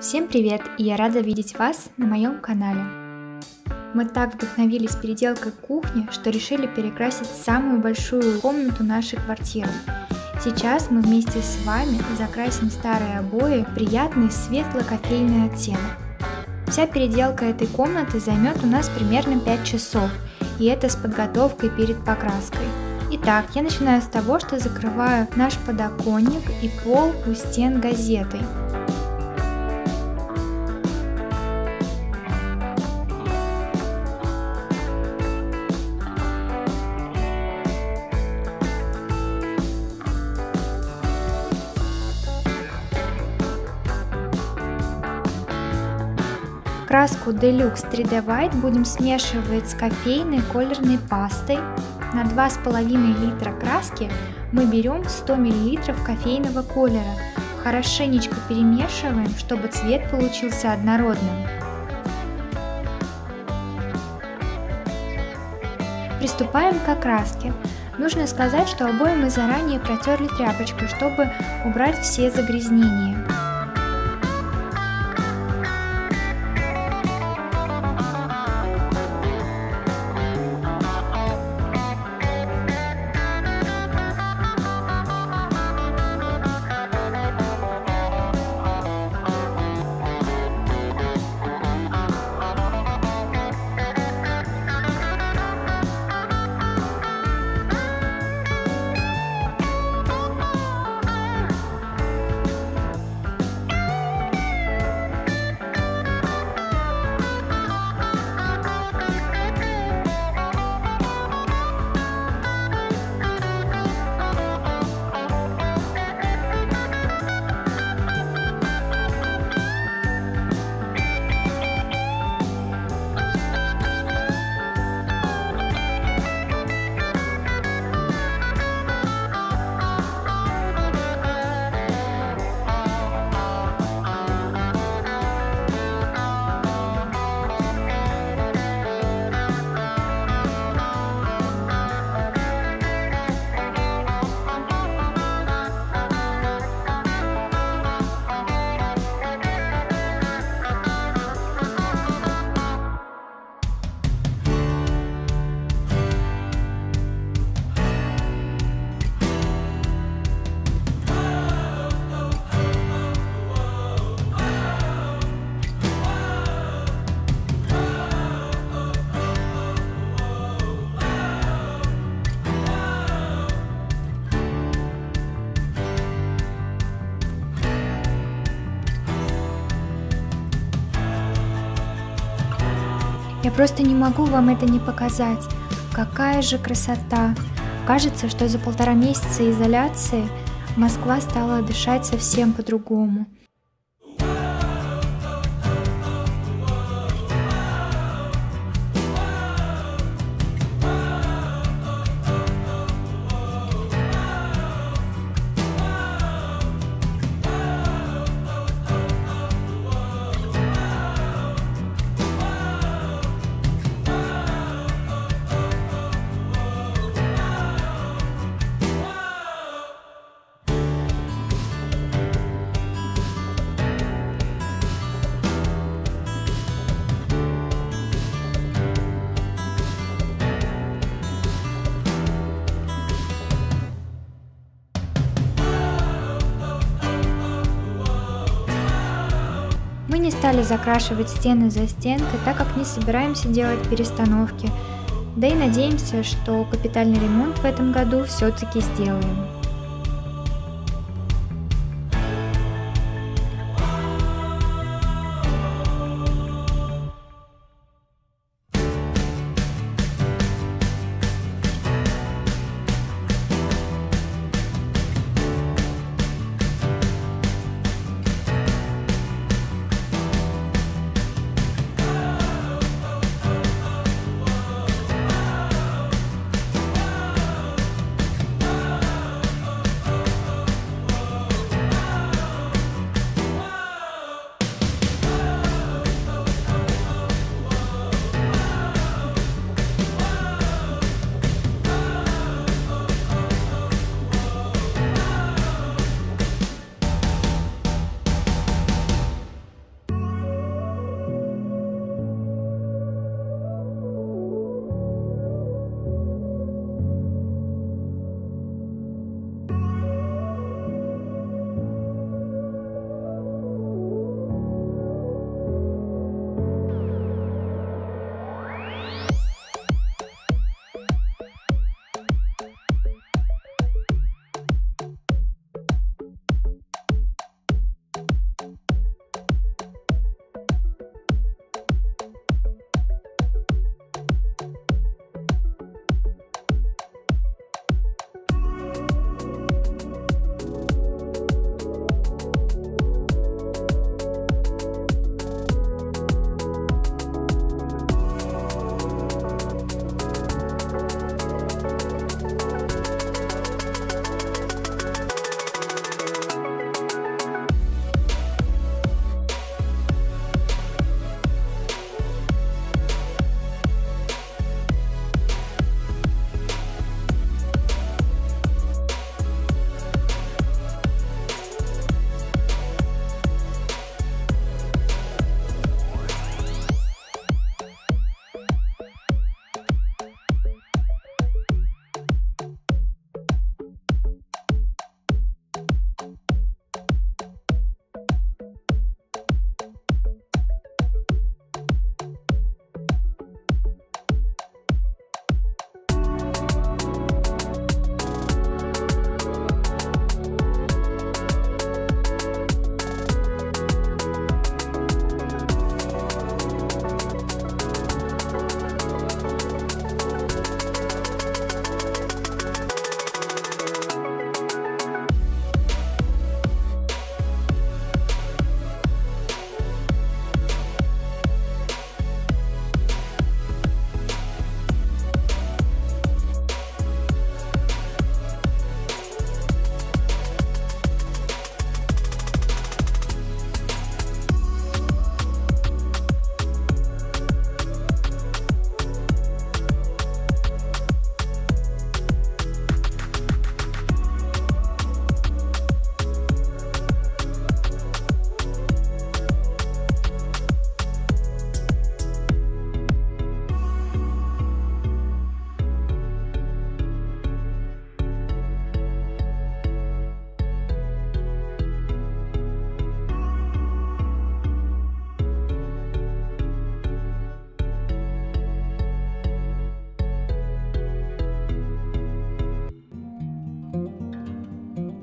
Всем привет, и я рада видеть вас на моем канале. Мы так вдохновились переделкой кухни, что решили перекрасить самую большую комнату нашей квартиры. Сейчас мы вместе с вами закрасим старые обои в приятный светло-кофейный оттенок. Вся переделка этой комнаты займет у нас примерно 5 часов, и это с подготовкой перед покраской. Итак, я начинаю с того, что закрываю наш подоконник и пол у стен газетой. Краску Deluxe 3D White будем смешивать с кофейной колерной пастой. На 2,5 литра краски мы берем 100 мл кофейного колера. Хорошенечко перемешиваем, чтобы цвет получился однородным. Приступаем к окраске. Нужно сказать, что обои мы заранее протерли тряпочкой, чтобы убрать все загрязнения. Я просто не могу вам это не показать. Какая же красота! Кажется, что за 1,5 месяца изоляции Москва стала дышать совсем по-другому. Мы не стали закрашивать стены за стенкой, так как не собираемся делать перестановки, да и надеемся, что капитальный ремонт в этом году все-таки сделаем.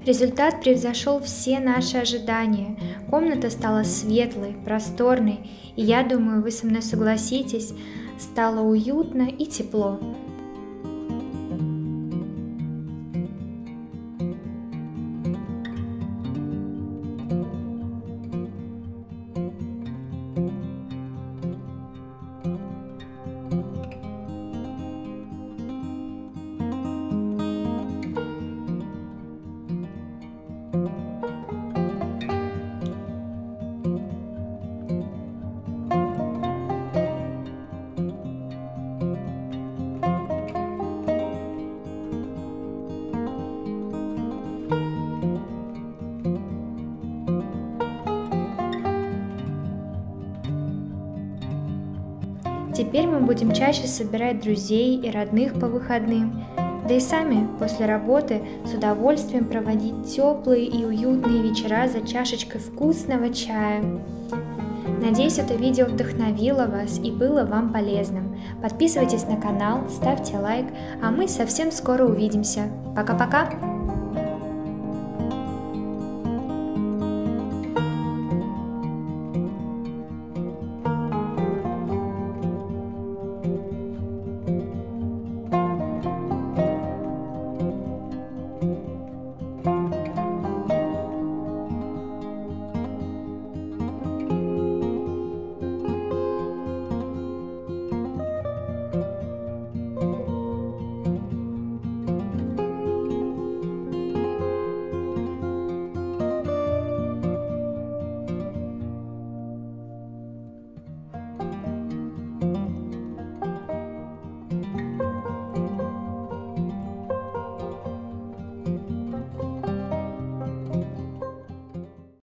Результат превзошел все наши ожидания. Комната стала светлой, просторной, и я думаю, вы со мной согласитесь, стало уютно и тепло. Теперь мы будем чаще собирать друзей и родных по выходным, да и сами после работы с удовольствием проводить теплые и уютные вечера за чашечкой вкусного чая. Надеюсь, это видео вдохновило вас и было вам полезным. Подписывайтесь на канал, ставьте лайк, а мы совсем скоро увидимся. Пока-пока!